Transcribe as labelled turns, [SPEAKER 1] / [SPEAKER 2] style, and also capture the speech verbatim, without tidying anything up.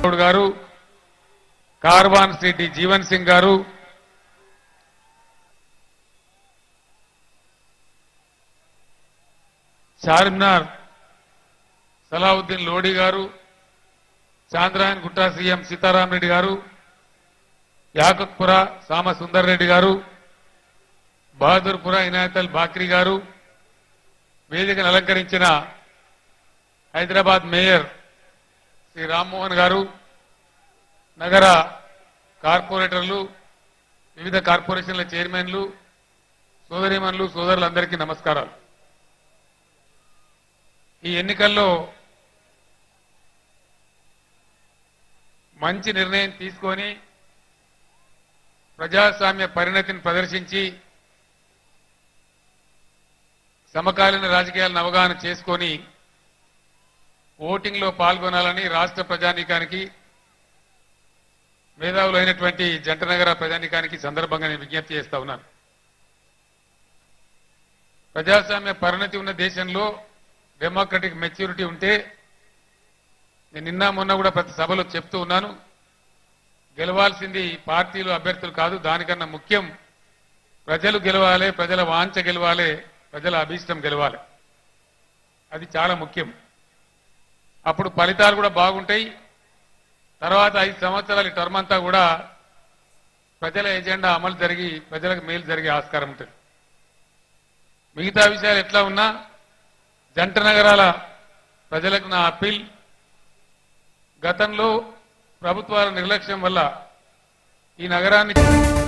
[SPEAKER 1] గౌడ్ గారు, కార్వాన్ శ్రీ డి జీవన్ సింగ్ గారు, చార్మినార్ సలావుద్దీన్ లోడి గారు, చాంద్రాయన్ గుట్ట సీఎం సీతారాం రెడ్డి గారు, యాకత్పుర సామ సుందర్ రెడ్డి గారు, బహదూర్పుర ఇనాయతల్ బాక్రీ గారు, వేదికను అలంకరించిన హైదరాబాద్ మేయర్ శ్రీ రామ్మోహన్ గారు, నగర కార్పొరేటర్లు, వివిధ కార్పొరేషన్ల చైర్మన్లు, సోదరీమణులు, సోదరులందరికీ నమస్కారాలు. ఈ ఎన్నికల్లో మంచి నిర్ణయం తీసుకొని ప్రజాస్వామ్య పరిణతిని ప్రదర్శించి సమకాలీన రాజకీయాలను అవగాహన చేసుకొని ఓటింగ్లో పాల్గొనాలని రాష్ట్ర ప్రజానీకానికి, మేధావులైనటువంటి జంటనగర ప్రజానీకానికి సందర్భంగా నేను విజ్ఞప్తి చేస్తా ఉన్నాను. ప్రజాస్వామ్య పరిణతి ఉన్న దేశంలో డెమోక్రటిక్ మెచ్యూరిటీ ఉంటే, నేను నిన్న మొన్న కూడా ప్రతి సభలో చెప్తూ ఉన్నాను, గెలవాల్సింది పార్టీలు అభ్యర్థులు కాదు, దానికన్నా ముఖ్యం ప్రజలు గెలవాలి, ప్రజల వాంఛ గెలవాలి, ప్రజల అభీష్టం గెలవాలి. అది చాలా ముఖ్యం. అప్పుడు ఫలితాలు కూడా బాగుంటాయి. తర్వాత ఐదు సంవత్సరాల టర్మ్ అంతా కూడా ప్రజల ఎజెండా అమలు జరిగి ప్రజలకు మేలు జరిగే ఆస్కారం ఉంటుంది. మిగతా విషయాలు ఎట్లా ఉన్నా జంట నగరాల ప్రజలకు నా అప్పీల్, గతంలో ప్రభుత్వాల నిర్లక్ష్యం వల్ల ఈ నగరాన్ని